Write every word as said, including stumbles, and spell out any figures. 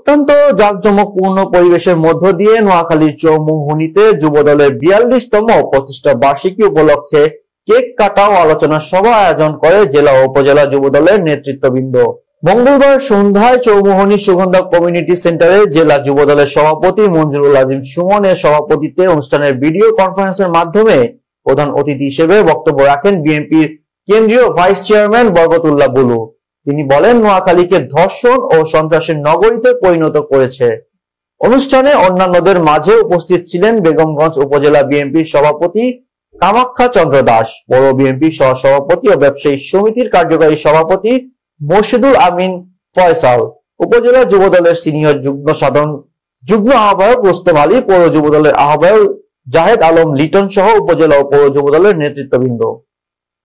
অত্যন্ত জাঁকজমকপূর্ণ পরিবেশের মধ্য দিয়ে নোয়াখালীর চৌমুহনীতে যুবদলের বিয়াল্লিশতম প্রতিষ্ঠা বার্ষিকী উপলক্ষে কেক কাটা ও আলোচনা সভা আয়োজন করে জেলা ও উপজেলা যুবদলের নেতৃত্ববৃন্দ। মঙ্গলবার সন্ধ্যায় চৌমুহনী সুগন্ধা কমিউনিটি সেন্টারে জেলা যুবদলের সভাপতি মঞ্জুরুল আজিম সুমনের সভাপতিত্বে অনুষ্ঠানের ভিডিও কনফারেন্সের মাধ্যমে প্রধান অতিথি হিসেবে বক্তব্য রাখেন বিএনপির কেন্দ্রীয় ভাইস চেয়ারম্যান বরকতুল্লাহ বুলু। তিনি বলেন, নোয়াখালীকে ধর্ষণ ও সন্ত্রাসের নগরীতে পরিণত করেছে। অনুষ্ঠানে অন্যান্যদের মাঝে উপস্থিত ছিলেন বেগমগঞ্জ উপজেলা বিএনপির সভাপতি কামাখ্যা চন্দ্র দাস, পৌর বিএনপির সহ সভাপতি ও ব্যবসায়ী সমিতির কার্যকারী সভাপতি মোর্শেদুল আমিন ফয়সাল, উপজেলা যুবদলের সিনিয়র যুগ্ম সাধারণ যুগ্ম আহ্বায়ক রুস্তম আলী, পৌর যুবদলের আহ্বায়ক জাহেদ আলম লিটন সহ উপজেলা ও পৌর যুবদলের নেতৃত্ববৃন্দ।